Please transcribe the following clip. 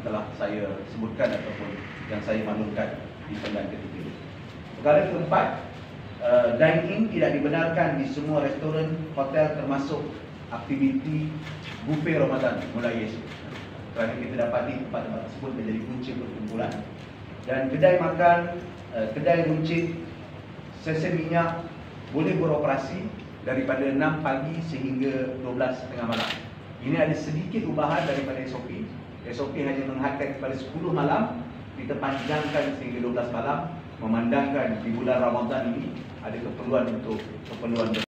telah saya sebutkan ataupun yang saya maklumkan di penggan ketiga. Perkara keempat, dine-in tidak dibenarkan di semua restoran, hotel termasuk aktiviti buffet Ramadan mulai esok. Kerana kita dapati tempat-tempat tersebut menjadi punca perkumpulan. Dan kedai makan, kedai runcit, stesen minyak boleh beroperasi daripada 6 pagi sehingga 12.30 malam. Ini ada sedikit ubahan daripada SOP. SOP hanya menghadkan kepada 10 malam, kita panjangkan sehingga 12 malam, memandangkan di bulan Ramadan ini ada keperluan untuk keperluan